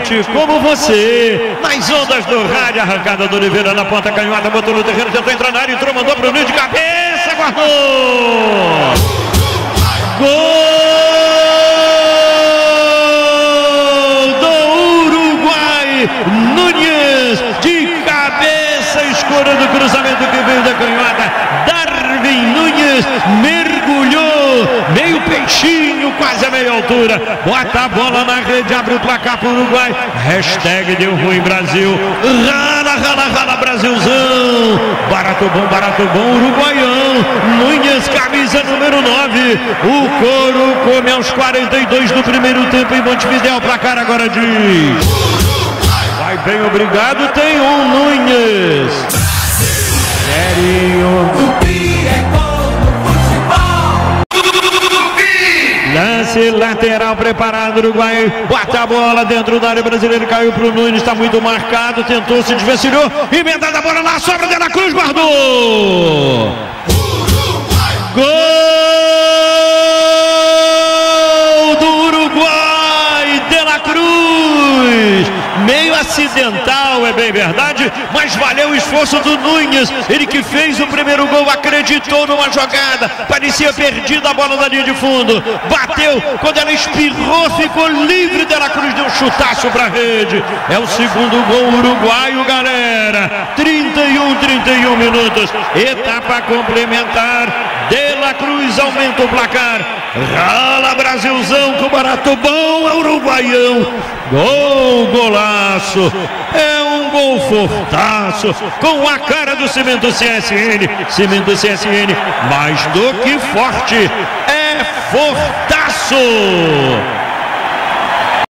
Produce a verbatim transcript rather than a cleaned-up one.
gente como você, nas ondas do rádio. Arrancada do Oliveira na ponta canhota, botou no terreno, tentou entrar na área, entrou, mandou pro Nunes de cabeça, guardou! Gol do Uruguai! Nunes de cabeça, escorando o cruzamento que veio da canhota. Darwin Nunes mergulhou, meio peixinho, quase a meia altura. Bota a bola na rede, abre o placar para o Uruguai. Hashtag deu ruim Brasil. Rala, rala, rala Brasilzão. Barato bom, barato bom, uruguaião. Nunes, camisa número nove. O couro come aos quarenta e dois do primeiro tempo em Montevidéu. Placar agora diz: vai bem, obrigado, tem um Nunes. Sério. Lance lateral preparado, Uruguai bota a bola dentro da área brasileira, caiu para o Nunes, está muito marcado, tentou, se desvencilhou, emendada a bola na sobra, De La Cruz guardou! Gol do Uruguai, De La Cruz! Meio acidental, é bem verdade, mas valeu o esforço do Nunes. Ele que fez o primeiro gol, acreditou numa jogada, parecia perdida a bola da linha de fundo, bateu, quando ela espirrou, ficou livre. De La Cruz deu um chutaço para a rede. É o segundo gol uruguaio, galera. trinta e um, trinta e um minutos, etapa complementar. De La Cruz aumenta o placar. Rala Brasilzão, com barato bom, é uruguaião. Gol, golaço, é um gol fortaço, com a cara do Cimento C S N. Cimento C S N, mais do que forte, é fortaço.